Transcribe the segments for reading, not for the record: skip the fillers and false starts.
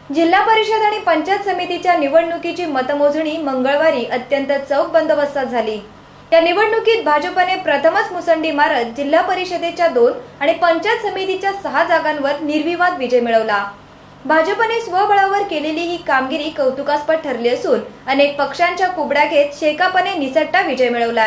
जिल्हा परिषद आणि पंचायत समितीच्या निवडणुकीची मतमोजणी मंगळवारी अत्यंत चौक बंदोबस्तात झाली। या निवडणुकीत भाजपने प्रथमच मुसंडी मारत जिल्हा परिषदेच्या 2 आणि पंचायत समितीच्या 6 जागांवर निर्विवाद विजय मिळवला। भाजपने स्वबळावर केलेली ही कामगिरी कौतुकास्पद ठरली असून अनेक पक्षांच्या कुबड्या घेत शेकापने निसटता विजय मिळवला।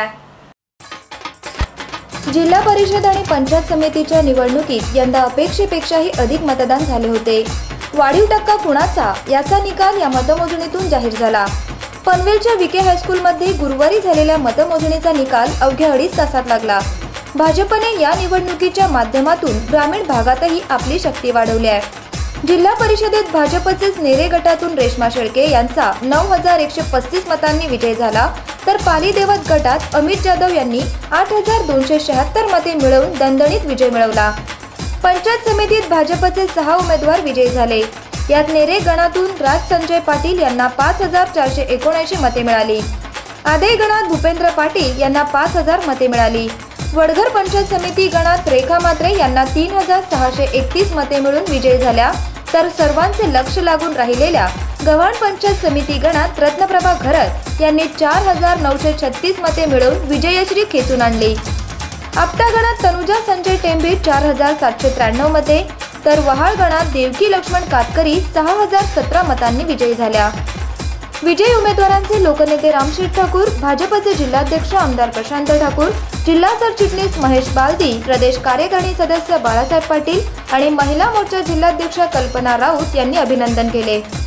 जिल्हा परिषद आणि पंचायत समितीच्या निवडणुकीत यंदा अपेक्षेपेक्षाही अधिक मतदान झाले होते। वाढीव टक्का कुणाचा याचा निकाल या मतमोजणीतून जाहीर झाला। पनवेलच्या विके हायस्कूलमध्ये गुरुवारी झालेल्या मतमोजणीचा निकाल अवघ्या 2.5 तासात लागला। भाजपने या निवडणुकीच्या माध्यमातून ग्रामीण भागातही आपली शक्ती वाढवली आहे। जिल्हा परिषदेत भाजपचेच नेरे गटातून रेश्मा शेळके यांचा 9135 मतांनी विजय झाला, तर पाली देवत गटात अमित जाधव यांनी 8276 मते मिळवून दणदणीत विजय मिळवला। पंचायत समितीत भाजपचे 6 उमेदवार विजयी झाले। यात नेरे गणातून राज संजय पाटील यांना 5479 मते मिळाली। आदे गणात भूपेंद्र पाटील यांना 5000 मते मिळाली। वडघर पंचायत समिती गणात रेखा मात्रे यांना 3631 मते मिळून विजयी झाल्या, तर सर्वांचे लक्ष लागून राहिलेल्या गव्हाण पंचायत समिती गणात रत्नप्रभा घरत यांनी 4936 मते मिळवून विजयश्री खेचून आणली। आपटा गणात तनुजा संजय टेंबे 4793 मते, तर वहाळ गणात देवकी लक्ष्मण कातकरी 6017 मतांनी विजयी झाल्या। विजयी उमेदवारांचे लोकनेते रामशेठ ठाकूर, भाजपचे जिल्हाध्यक्ष आमदार प्रशांत ठाकूर, जिल्हा सरचिटणीस महेश बालदी, प्रदेश कार्यकारिणी सदस्य बाळासाहेब पाटील आणि महिला मोर्चा जिल्हाध्यक्ष कल्पना राऊत यांनी अभिनंदन केले।